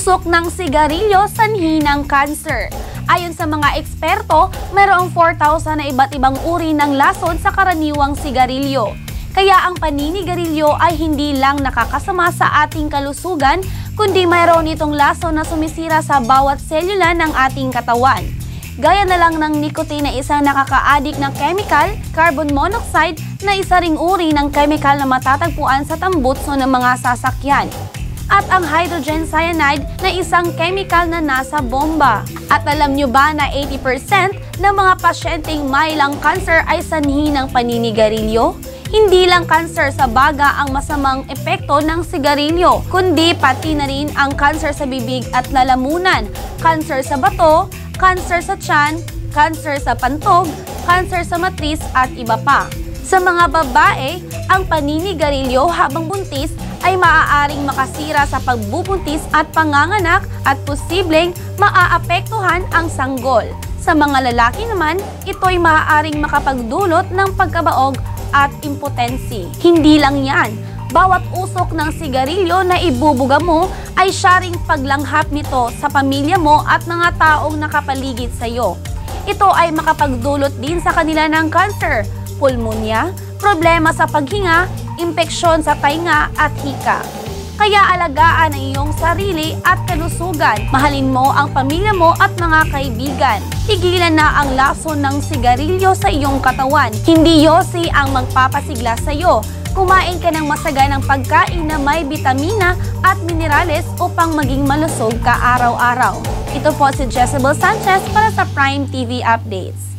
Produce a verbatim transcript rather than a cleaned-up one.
Usok ng sigarilyo sanhi ng cancer. Ayon sa mga eksperto, mayroong four thousand na iba't ibang uri ng lason sa karaniwang sigarilyo. Kaya ang paninigarilyo ay hindi lang nakakasama sa ating kalusugan, kundi mayroon itong lason na sumisira sa bawat selula ng ating katawan. Gaya na lang ng nicotine na isang nakaka-addict na chemical, carbon monoxide na isa ring uri ng chemical na matatagpuan sa tambutso ng mga sasakyan. At ang hydrogen cyanide na isang chemical na nasa bomba. At alam nyo ba na eighty percent ng mga pasyenteng may lung cancer ay sanhi ng paninigarilyo? Hindi lang cancer sa baga ang masamang epekto ng sigarilyo, kundi pati na rin ang cancer sa bibig at lalamunan, cancer sa bato, cancer sa tiyan, cancer sa pantog, cancer sa matris at iba pa. Sa mga babae, ang paninigarilyo habang buntis ay maaaring makasira sa pagbubuntis at panganganak at posibleng maaapektuhan ang sanggol. Sa mga lalaki naman, ito'y maaaring makapagdulot ng pagkabaog at impotency. Hindi lang yan, bawat usok ng sigarilyo na ibubuga mo ay syaring paglanghap nito sa pamilya mo at mga taong nakapaligid sa iyo. Ito ay makapagdulot din sa kanila ng cancer, pulmonya, problema sa paghinga, impeksyon sa tainga at hika. Kaya alagaan ang iyong sarili at kalusugan. Mahalin mo ang pamilya mo at mga kaibigan. Tigilan na ang lason ng sigarilyo sa iyong katawan. Hindi yosi ang magpapasigla sa iyo. Kumain ka ng masaganang pagkain na may bitamina at minerales upang maging malusog ka araw-araw. Ito po si Jezebel Sanchez para sa Prime T V Updates.